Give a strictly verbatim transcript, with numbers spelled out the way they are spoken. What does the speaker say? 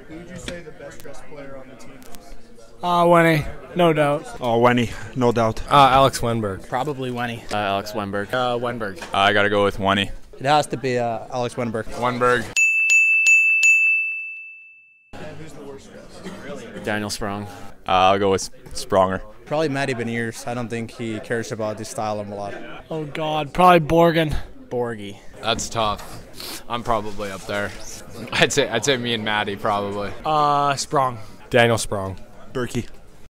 Who would you say the best dressed player on the team is? Uh, Winnie, no doubt. Oh, Wenny, no doubt. Uh, Alex Wenberg. Probably Wenny. Uh, Alex Wenberg. Uh, Wenberg. Uh, I got to go with Wenny. It has to be uh, Alex Wenberg. Wenberg. And who's the worst dressed? Daniel Sprong. Uh, I'll go with Spronger. Probably Matty Beniers. I don't think he cares about the style of him a lot. Oh God, probably Borgen. Borgie. That's tough. I'm probably up there. I'd say I'd say me and Maddie probably. Uh, Sprong. Daniel Sprong. Berkey.